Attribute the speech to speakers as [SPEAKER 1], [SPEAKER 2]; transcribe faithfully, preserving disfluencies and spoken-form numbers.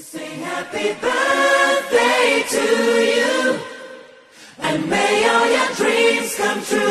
[SPEAKER 1] Sing happy birthday to you, and may all your dreams come true.